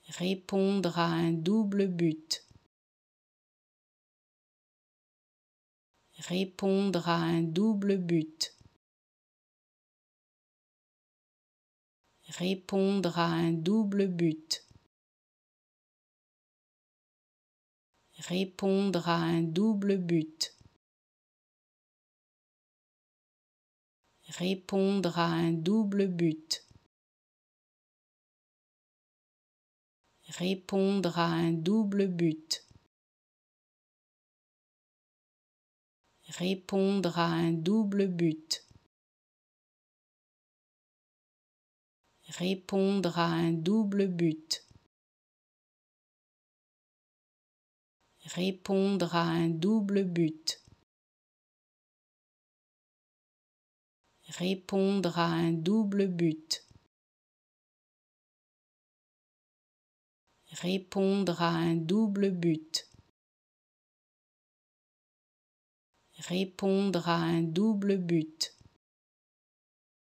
Répondre à un double but. Répondre à un double but. Répondre à un double but. Répondre à un double but. Répondre à un double but. Répondre à un double but. Répondre à un double but. Répondre à un double but. Répondre à un double but. Répondre à un double but. Répondre à un double but. Répondre à un double but.